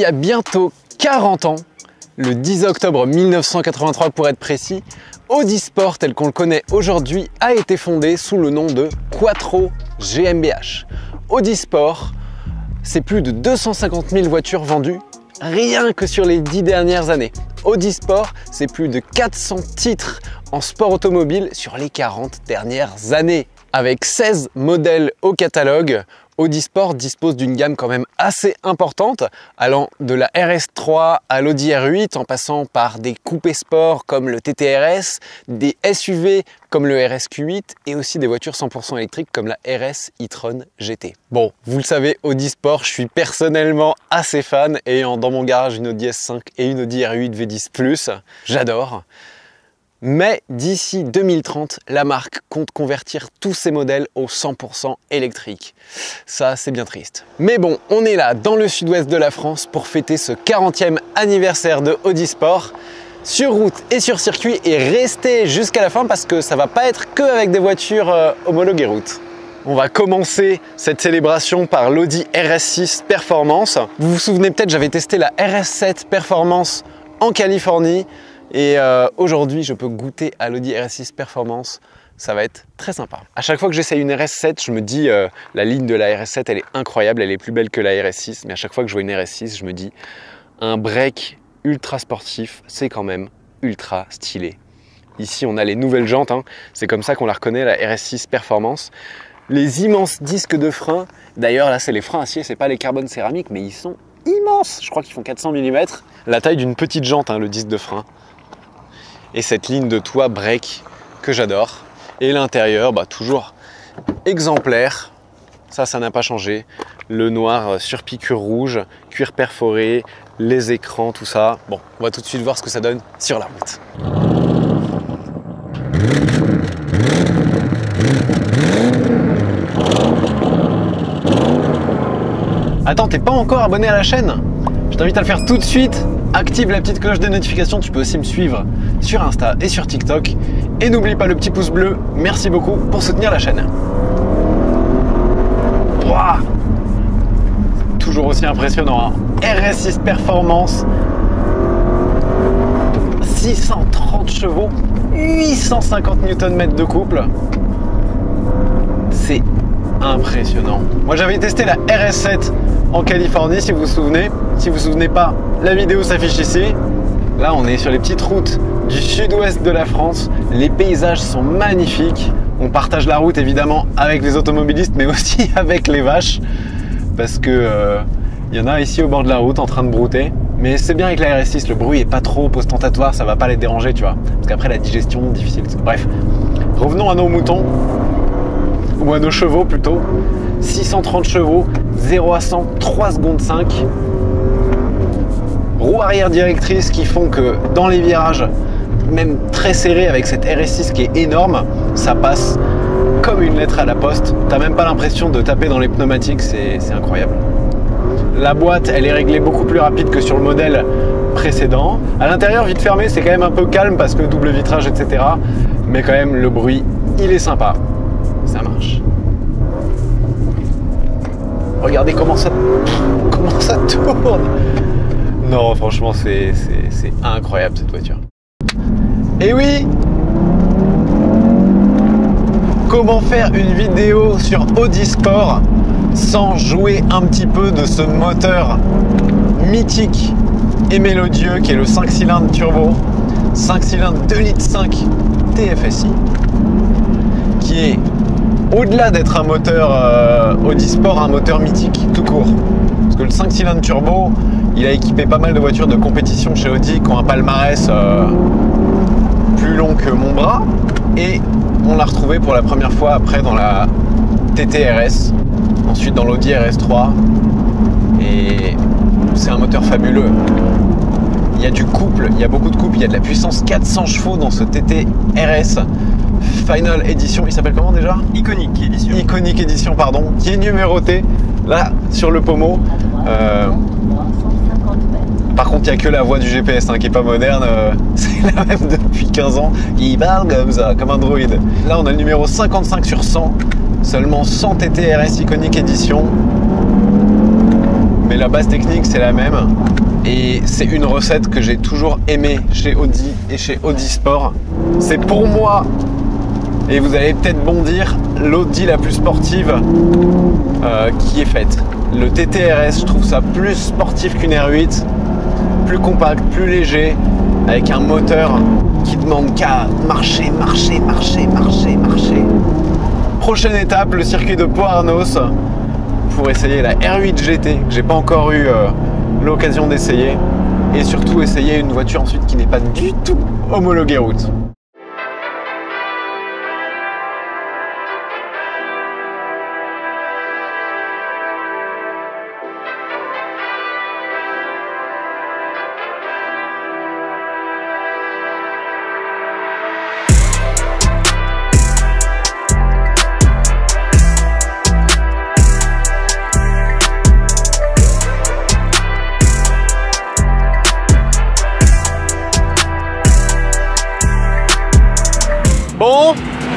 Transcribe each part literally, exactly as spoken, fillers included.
a bientôt quarante ans, le dix octobre mille neuf cent quatre-vingt-trois pour être précis, Audi Sport tel qu'on le connaît aujourd'hui a été fondé sous le nom de Quattro G m B H. Audi Sport, c'est plus de deux cent cinquante mille voitures vendues rien que sur les dix dernières années. Audi Sport, c'est plus de quatre cents titres en sport automobile sur les quarante dernières années. Avec seize modèles au catalogue, Audi Sport dispose d'une gamme quand même assez importante, allant de la R S trois à l'Audi R huit, en passant par des coupés sport comme le T T R S, des S U V comme le R S Q huit et aussi des voitures cent pour cent électriques comme la R S e-tron G T. Bon, vous le savez, Audi Sport, je suis personnellement assez fan, ayant dans mon garage une Audi S cinq et une Audi R huit V dix plus, j'adore. Mais d'ici deux mille trente, la marque compte convertir tous ses modèles au cent pour cent électrique. Ça, c'est bien triste. Mais bon, on est là dans le sud-ouest de la France pour fêter ce quarantième anniversaire de Audi Sport, sur route et sur circuit, et restez jusqu'à la fin parce que ça va pas être que avec des voitures euh, homologuées route. On va commencer cette célébration par l'Audi R S six Performance. Vous vous souvenez peut-être, j'avais testé la R S sept Performance en Californie. Et euh, aujourd'hui, je peux goûter à l'Audi R S six Performance. Ça va être très sympa. À chaque fois que j'essaye une R S sept, je me dis euh, la ligne de la R S sept, elle est incroyable, elle est plus belle que la R S six. Mais à chaque fois que je vois une R S six, je me dis un break ultra sportif, c'est quand même ultra stylé. Ici, on a les nouvelles jantes, hein. C'est comme ça qu'on la reconnaît, la R S six Performance. Les immenses disques de frein. D'ailleurs, là, c'est les freins acier, c'est pas les carbone céramique, mais ils sont immenses. Je crois qu'ils font quatre cents millimètres. La taille d'une petite jante, hein, le disque de frein. Et cette ligne de toit break que j'adore. Et l'intérieur, bah, toujours exemplaire. Ça, ça n'a pas changé. Le noir sur piqûre rouge, cuir perforé, les écrans, tout ça. Bon, on va tout de suite voir ce que ça donne sur la route. Attends, t'es pas encore abonné à la chaîne? Je t'invite à le faire tout de suite. Active la petite cloche de notification, tu peux aussi me suivre sur Insta et sur TikTok. Et n'oublie pas le petit pouce bleu, merci beaucoup pour soutenir la chaîne. Wow, toujours aussi impressionnant, hein. R S six Performance, six cent trente chevaux, huit cent cinquante newton mètres de couple. C'est impressionnant. Moi j'avais testé la R S sept en Californie, si vous vous souvenez. Si vous vous souvenez pas, la vidéo s'affiche ici. Là, on est sur les petites routes du sud-ouest de la France. Les paysages sont magnifiques. On partage la route évidemment avec les automobilistes, mais aussi avec les vaches, parce que euh, y en a ici au bord de la route en train de brouter. Mais c'est bien avec la R S six, le bruit est pas trop ostentatoire, ça va pas les déranger, tu vois. Parce qu'après la digestion, difficile. Bref, revenons à nos moutons, ou à nos chevaux plutôt. six cent trente chevaux, zéro à cent, trois secondes cinq. Roues arrière directrices qui font que dans les virages, même très serrés avec cette R S six qui est énorme, ça passe comme une lettre à la poste. T'as même pas l'impression de taper dans les pneumatiques, c'est incroyable. La boîte, elle est réglée beaucoup plus rapide que sur le modèle précédent. À l'intérieur, vite fermé, c'est quand même un peu calme parce que double vitrage, et cetera. Mais quand même, le bruit, il est sympa. Ça marche. Regardez comment ça, comment ça tourne. Non, franchement, c'est incroyable cette voiture. Et oui, comment faire une vidéo sur Audi Sport sans jouer un petit peu de ce moteur mythique et mélodieux qui est le cinq cylindres turbo, cinq cylindres deux litres cinq T F S I, qui est, au-delà d'être un moteur euh, Audi Sport, un moteur mythique tout court. Parce que le cinq cylindres turbo, il a équipé pas mal de voitures de compétition chez Audi qui ont un palmarès euh, plus long que mon bras. Et on l'a retrouvé pour la première fois après dans la T T R S, ensuite dans l'Audi R S trois. Et c'est un moteur fabuleux. Il y a du couple, il y a beaucoup de couple, il y a de la puissance quatre cents chevaux dans ce T T R S Final Edition. Il s'appelle comment déjà? Iconic Edition. Iconic Edition, pardon, qui est numéroté là sur le pommeau. Euh, Par contre, il n'y a que la voix du G P S hein, qui n'est pas moderne. Euh, c'est la même depuis quinze ans. Il parle comme ça, comme un droïde. Là, on a le numéro cinquante-cinq sur cent. Seulement cent T T R S Iconic Edition. mais la base technique c'est la même. Et c'est une recette que j'ai toujours aimée chez Audi et chez Audi Sport. C'est pour moi, et vous allez peut-être bondir, l'Audi la plus sportive euh, qui est faite. Le T T R S, je trouve ça plus sportif qu'une R huit, plus compact, plus léger, avec un moteur qui demande qu'à marcher, marcher, marcher, marcher, marcher. Prochaine étape, le circuit de Pau-Arnos pour essayer la R huit G T que j'ai pas encore eu euh, l'occasion d'essayer, et surtout essayer une voiture ensuite qui n'est pas du tout homologuée route. Bon,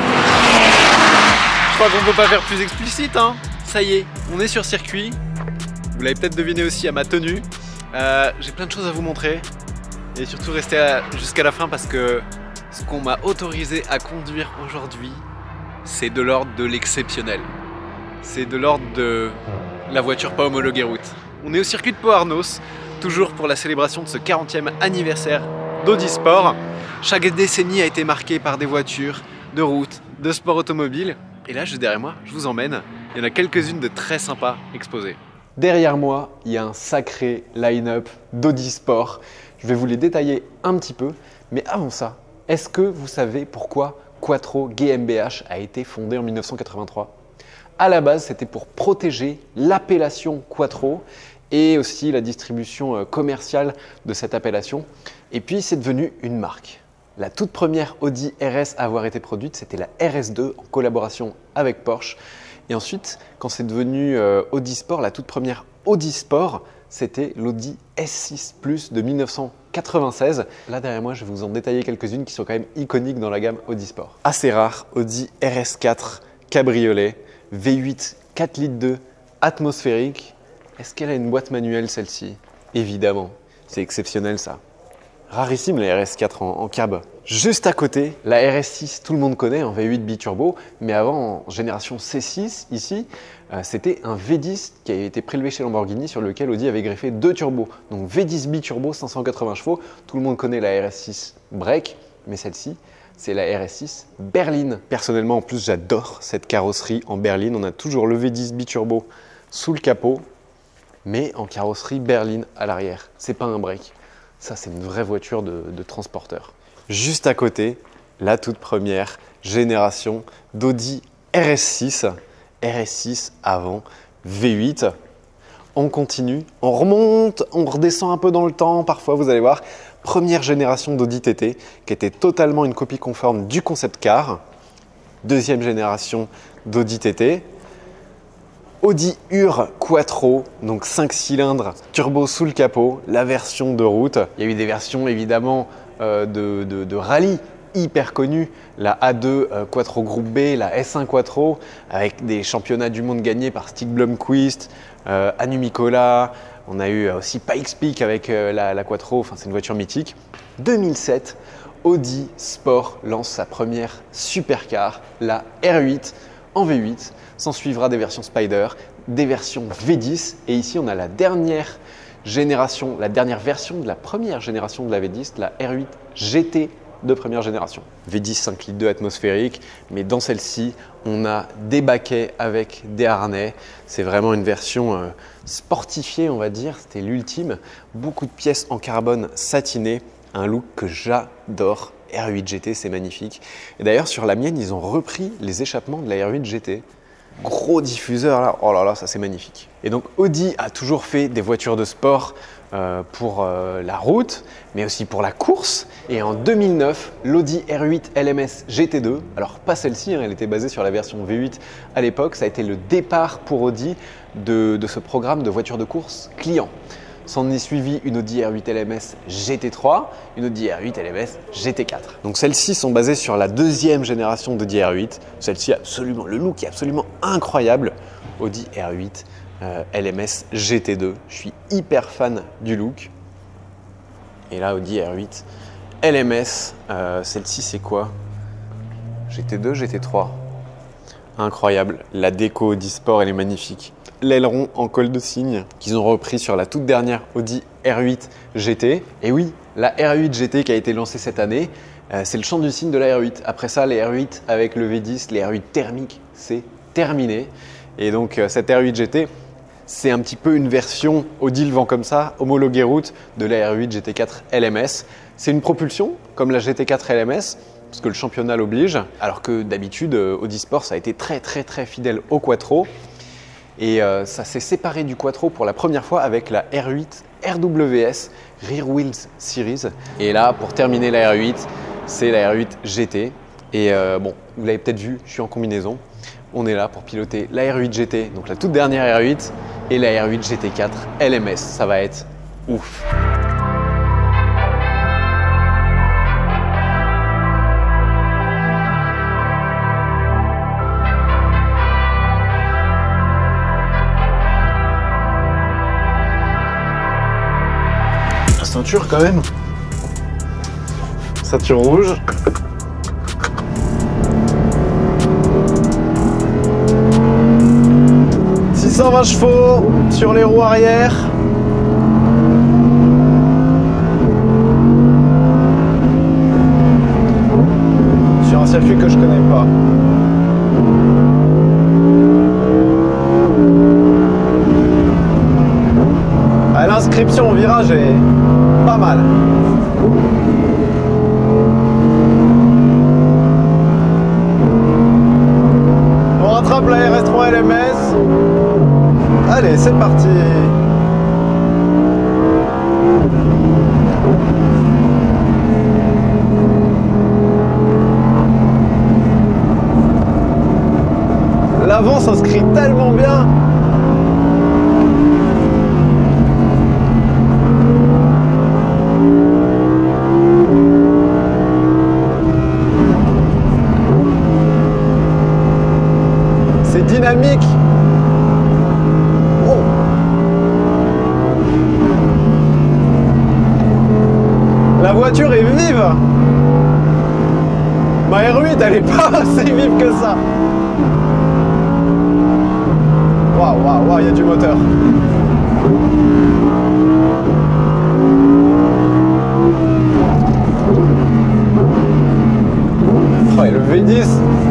je crois qu'on ne peut pas faire plus explicite, hein. Ça y est, on est sur circuit. Vous l'avez peut-être deviné aussi à ma tenue. Euh, J'ai plein de choses à vous montrer. Et surtout restez jusqu'à la fin parce que ce qu'on m'a autorisé à conduire aujourd'hui, c'est de l'ordre de l'exceptionnel. C'est de l'ordre de la voiture pas homologuée route. On est au circuit de Pau-Arnos, toujours pour la célébration de ce quarantième anniversaire d'Audi Sport. Chaque décennie a été marquée par des voitures de route, de sport automobile. Et là, juste derrière moi, je vous emmène. Il y en a quelques-unes de très sympas exposées. Derrière moi, il y a un sacré line-up d'Audi Sport. Je vais vous les détailler un petit peu. Mais avant ça, est-ce que vous savez pourquoi Quattro G M B H a été fondé en mille neuf cent quatre-vingt-trois? À la base, c'était pour protéger l'appellation Quattro et aussi la distribution commerciale de cette appellation. Et puis, c'est devenu une marque. La toute première Audi R S à avoir été produite, c'était la R S deux en collaboration avec Porsche. Et ensuite, quand c'est devenu euh, Audi Sport, la toute première Audi Sport, c'était l'Audi S six Plus de mille neuf cent quatre-vingt-seize. Là derrière moi, je vais vous en détailler quelques-unes qui sont quand même iconiques dans la gamme Audi Sport. Assez rare, Audi R S quatre Cabriolet, V huit quatre litres deux atmosphérique. Est-ce qu'elle a une boîte manuelle celle-ci? Évidemment, c'est exceptionnel ça. Rarissime la R S quatre en, en cab. Juste à côté, la R S six, tout le monde connaît en V huit biturbo, mais avant en génération C six, ici, euh, c'était un V dix qui avait été prélevé chez Lamborghini sur lequel Audi avait greffé deux turbos. Donc V dix biturbo, cinq cent quatre-vingts chevaux. Tout le monde connaît la R S six break, mais celle-ci, c'est la R S six berline. Personnellement, en plus, j'adore cette carrosserie en berline. On a toujours le V dix biturbo sous le capot, mais en carrosserie berline à l'arrière. C'est pas un break. Ça, c'est une vraie voiture de, de transporteur. Juste à côté, la toute première génération d'Audi R S six. R S six avant V huit. On continue, on remonte, on redescend un peu dans le temps. Parfois, vous allez voir, première génération d'Audi T T qui était totalement une copie conforme du concept car. Deuxième génération d'Audi T T. Audi Ur Quattro, donc cinq cylindres, turbo sous le capot, la version de route. Il y a eu des versions évidemment euh, de, de, de rallye hyper connues, la A deux euh, Quattro Groupe B, la S un Quattro, avec des championnats du monde gagnés par Stig Blomqvist, euh, Anu Mikola. On a eu aussi Pikes Peak avec euh, la, la Quattro, enfin c'est une voiture mythique. deux mille sept, Audi Sport lance sa première supercar, la R huit en V huit. S'en suivra des versions Spider, des versions V dix. Et ici, on a la dernière génération, la dernière version de la première génération de la V dix, la R huit G T de première génération. V dix cinq litres deux atmosphérique, mais dans celle-ci, on a des baquets avec des harnais. C'est vraiment une version euh, sportifiée, on va dire. C'était l'ultime. Beaucoup de pièces en carbone satiné, un look que j'adore. R huit G T, c'est magnifique. Et d'ailleurs, sur la mienne, ils ont repris les échappements de la R huit G T. Gros diffuseur là, oh là là, ça c'est magnifique. Et donc Audi a toujours fait des voitures de sport euh, pour euh, la route, mais aussi pour la course. Et en deux mille neuf, l'Audi R huit L M S G T deux, alors pas celle-ci, hein, elle était basée sur la version V huit à l'époque, ça a été le départ pour Audi de, de ce programme de voitures de course client. S'en est suivi une Audi R huit L M S G T trois, une Audi R huit L M S G T quatre. Donc celles-ci sont basées sur la deuxième génération d'Audi R huit. Celle-ci, absolument, le look est absolument incroyable. Audi R huit euh, L M S G T deux. Je suis hyper fan du look. Et là, Audi R huit L M S, euh, celle-ci c'est quoi? G T deux, G T trois. Incroyable, la déco Audi Sport elle est magnifique. L'aileron en col de cygne qu'ils ont repris sur la toute dernière Audi R huit G T. Et oui, la R huit G T qui a été lancée cette année, euh, c'est le champ du cygne de la R huit. Après ça, les R huit avec le V dix, les R huit thermiques, c'est terminé. Et donc euh, cette R huit G T, c'est un petit peu une version Audi le vent comme ça, homologuée route de la R huit G T quatre L M S. C'est une propulsion comme la G T quatre L M S, parce que le championnat l'oblige, alors que d'habitude, Audi Sport, ça a été très très très fidèle au Quattro. Et euh, ça s'est séparé du Quattro pour la première fois avec la R huit R W S Rear Wheels Series. Et là, pour terminer la R huit, c'est la R huit G T. Et euh, bon, vous l'avez peut-être vu, je suis en combinaison. On est là pour piloter la R huit G T, donc la toute dernière R huit, et la R huit G T quatre L M S. Ça va être ouf. Ceinture quand même. Ceinture rouge. six cent vingt chevaux sur les roues arrière. Sur un circuit que je connais pas. Ah, l'inscription au virage est pas mal. On rattrape la R S trois L M S. Allez, c'est parti. L'avant s'inscrit tellement bien. C'est dynamique. Oh. La voiture est vive. Ma R huit, elle est pas assez vive que ça. Waouh, waouh, waouh, il y a du moteur. Oh, et le V dix.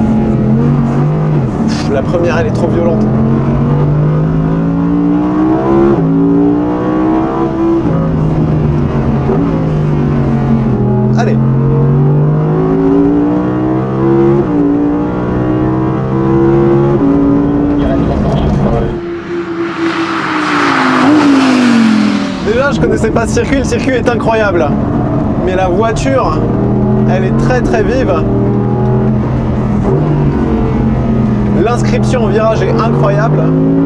La première, elle est trop violente. Allez. Déjà, je connaissais pas ce circuit. Le circuit est incroyable. Mais la voiture, elle est très très vive. L'inscription au virage est incroyable.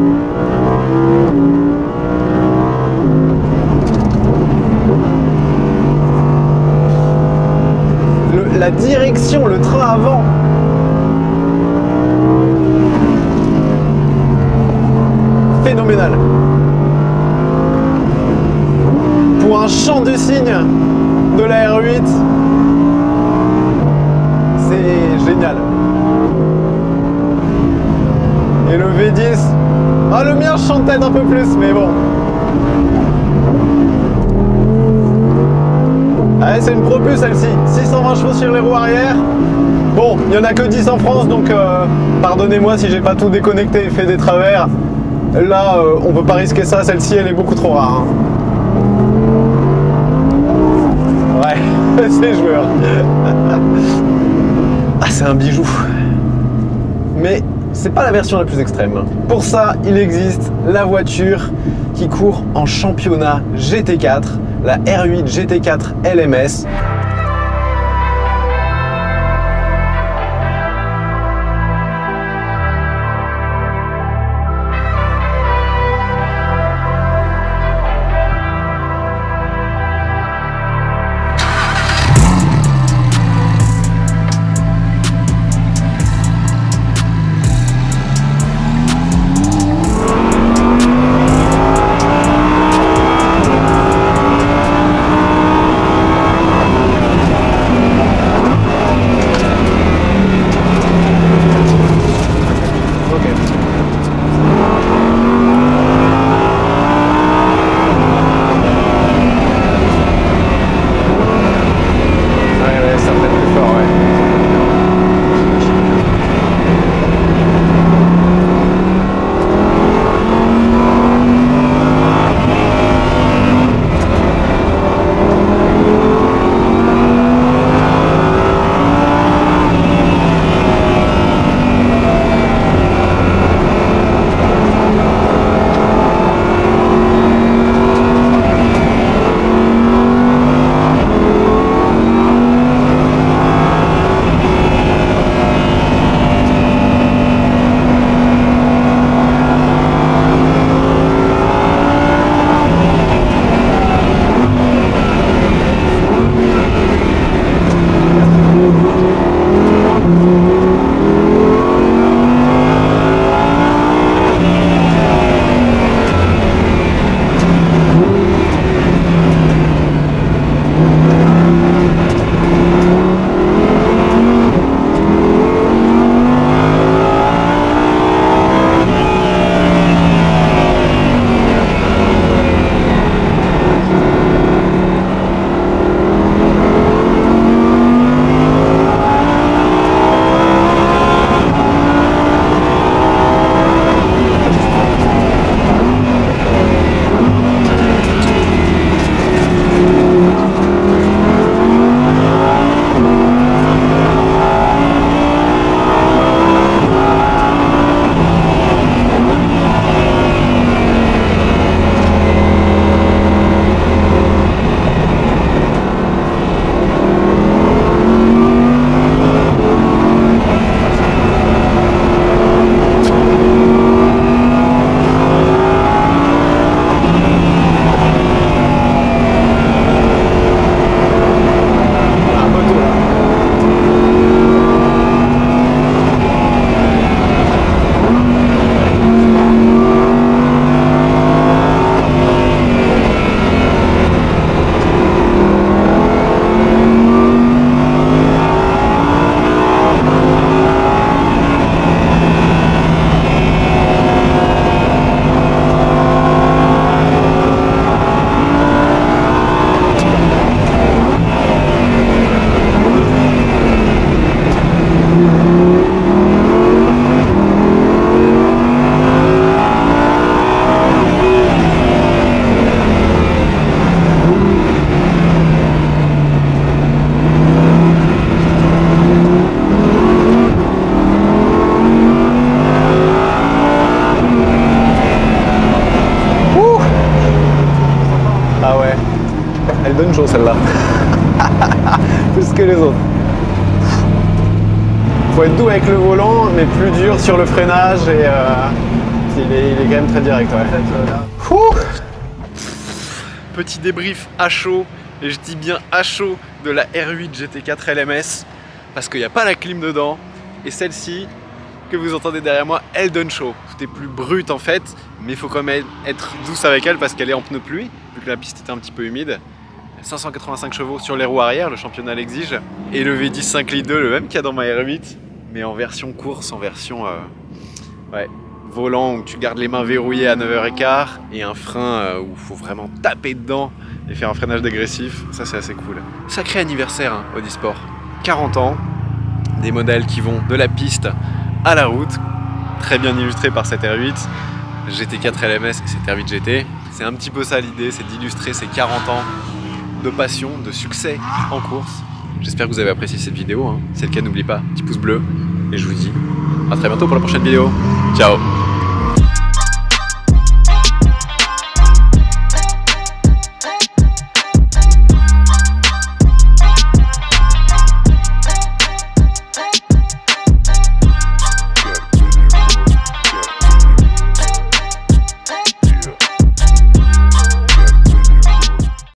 Le, la direction, le train avant. Phénoménal. Pour un champ du cygne de la R huit, c'est génial. Et le V dix, ah le mien chante peut-être un peu plus, mais bon. Allez, c'est une propulse celle-ci, six cent vingt chevaux sur les roues arrière. Bon, il n'y en a que dix en France, donc euh, pardonnez-moi si j'ai pas tout déconnecté et fait des travers. Là, euh, on peut pas risquer ça, celle-ci elle est beaucoup trop rare. Hein. Ouais, c'est joueur. Ah, c'est un bijou. Mais c'est pas la version la plus extrême. Pour ça, il existe la voiture qui court en championnat G T quatre, la R huit G T quatre L M S. Faut être doux avec le volant, mais plus dur sur le freinage et euh, il, est, il est quand même très direct. Ouais. Ouh. Petit débrief à chaud, et je dis bien à chaud, de la R huit G T quatre L M S parce qu'il n'y a pas la clim dedans et celle-ci que vous entendez derrière moi, elle donne chaud. Tout est plus brut en fait, mais il faut quand même être douce avec elle parce qu'elle est en pneu pluie, vu que la piste était un petit peu humide. cinq cent quatre-vingt-cinq chevaux sur les roues arrière, le championnat l'exige. Et le V dix cinq litres deux, le même qu'il y a dans ma R huit, mais en version course, en version euh, ouais, volant où tu gardes les mains verrouillées à neuf heures quinze et un frein euh, où il faut vraiment taper dedans et faire un freinage dégressif. Ça, c'est assez cool. Sacré anniversaire hein, Audisport. quarante ans, des modèles qui vont de la piste à la route, très bien illustré par cette R huit, G T quatre L M S et cette R huit G T. C'est un petit peu ça l'idée, c'est d'illustrer ces quarante ans de passion, de succès en course. J'espère que vous avez apprécié cette vidéo, hein. Si c'est le cas, n'oubliez pas, petit pouce bleu. Et je vous dis à très bientôt pour la prochaine vidéo. Ciao!